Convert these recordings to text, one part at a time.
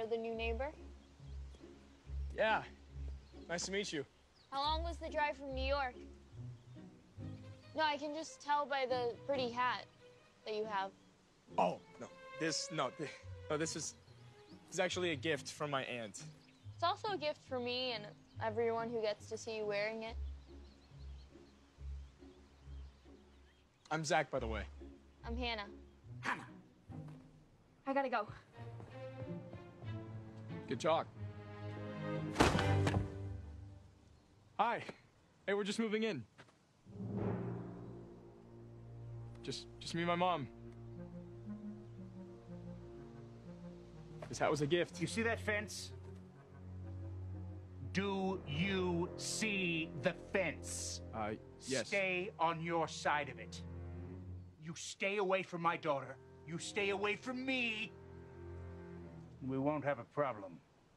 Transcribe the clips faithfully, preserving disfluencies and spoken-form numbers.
you're the new neighbor? Yeah. Nice to meet you. How long was the drive from New York? No, I can just tell by the pretty hat that you have. Oh, no. This, no, this, no, this is, this is actually a gift from my aunt. It's also a gift for me and everyone who gets to see you wearing it. I'm Zach, by the way. I'm Hannah. Hannah. I gotta go. Good talk. Hi. Hey, we're just moving in. Just, just me and my mom. This hat was a gift. You see that fence? Do you see the fence? Uh, yes. Stay on your side of it. You stay away from my daughter. You stay away from me. We won't have a problem.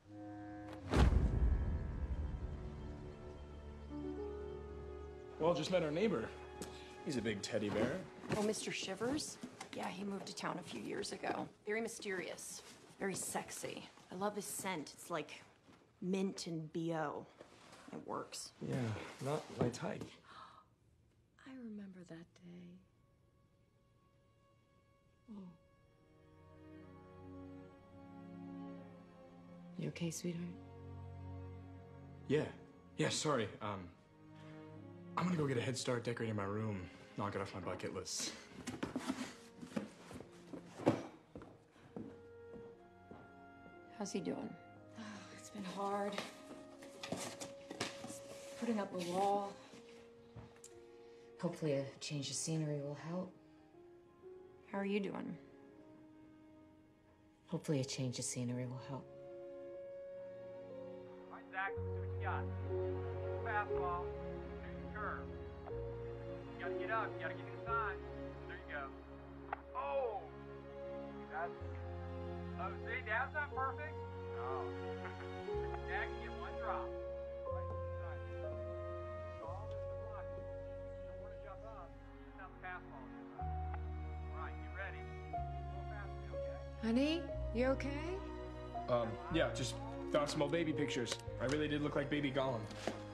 Well, just met our neighbor. He's a big teddy bear. Oh, Mister Shivers? Yeah, he moved to town a few years ago. Very mysterious, very sexy. I love his scent. It's like mint and B O. It works. Yeah, not my type. I remember that day. Oh. You okay, sweetheart? Yeah. Yeah, sorry. Um, I'm gonna go get a head start decorating my room. Knock it off my bucket list. How's he doing? Oh, it's been hard. Putting up a wall. Hopefully a change of scenery will help. How are you doing? Hopefully a change of scenery will help. All right, Zach, let's see what you got. Fastball, shoot the curve. You gotta get up, you gotta get inside. There you go. Oh! That's... Oh, see, that's not perfect. No. Zach can get one drop. Right inside. Ball is the block. You don't want to jump up. That's how the fastball is. All right, you ready? Go fast, okay? Honey, you okay? Um, yeah, just found some old baby pictures. I really did look like baby Gollum.